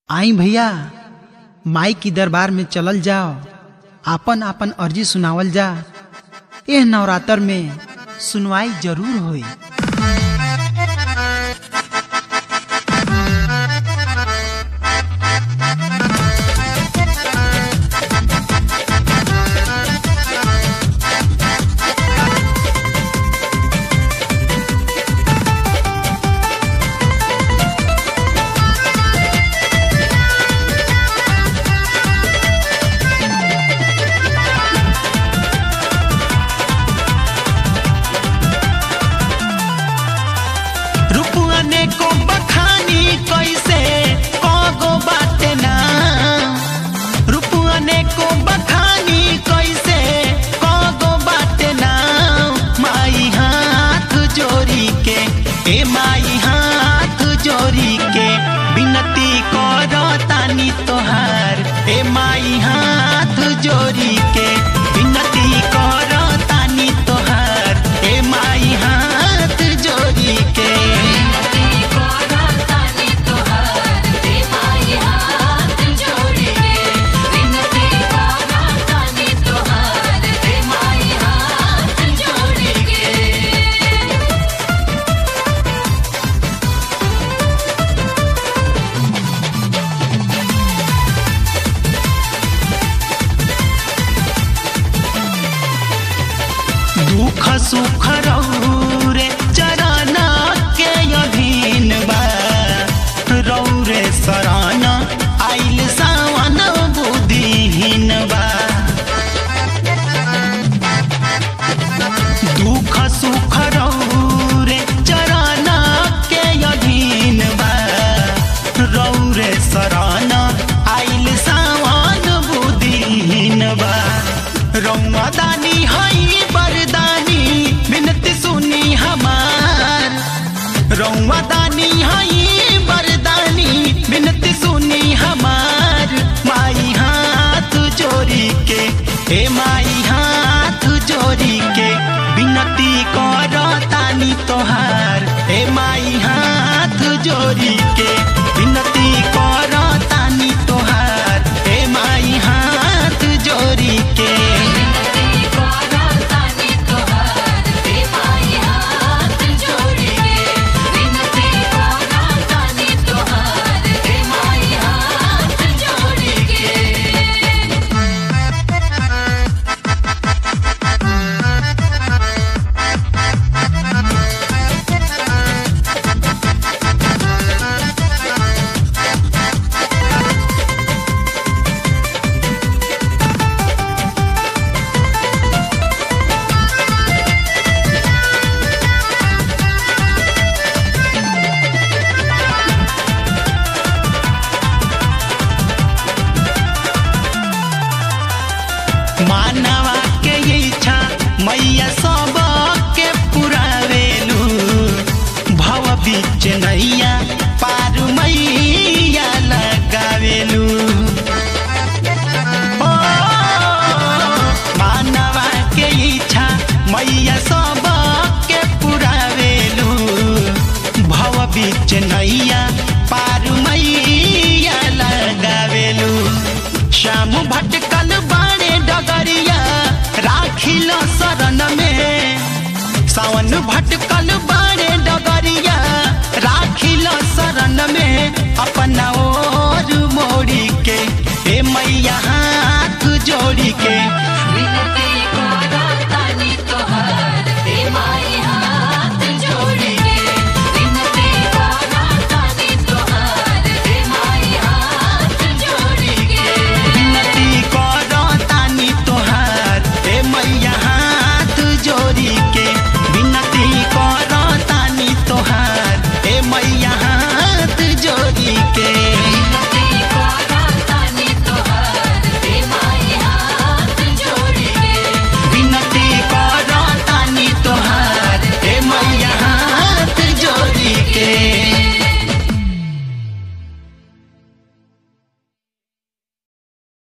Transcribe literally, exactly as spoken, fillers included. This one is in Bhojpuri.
आई भैया माई की दरबार में चलल जाओ, आपन आपन अर्जी सुनावल जा। एह नवरात्र में सुनवाई जरूर होई। को बखानी कैसे कगो बाटे ना, रुपने को बखानी कैसे कगो बाटे ना। माई हाथ जोड़ी के ए माई हाथ जोड़ी के विनती करो तानी तोहार। ए माई हाथ जोड़ी के विनती करो तानी तोहार। ए माई हाथ जोड़ी के दुख सुख रौरे चरण के अधीन बा। रौरे शरण आइल सावन बुद्धिहीन बा। दुख सुख रौरे चरण के अधीन बा। रौरे शरण आइल सावन बुद्धिहीन बा। रौआ दानी हई बरदानी विनती सुनी हमार। रौआ दानी हई बरदानी विनती सुनी हमार। माई हाथ जोड़ी के हे माई हाथ जोड़ी के विनती करो तानी तोहार। हे माई हाथ जोड़ी के विनती करो तानी तोहार। हे माई हाथ जोड़ी के मानवा के इच्छा मैया सब के पुरावेलू। भव बीच नैया पार मैया लगावेलू। ओ मानवा के इच्छा मैया सब के पुरावेलू। भव बीच नैया पार मैया लगावेलू। श्याम भटकल बाणे डगरिया राखिल शरण में। सावन भटकल बाणे डगरिया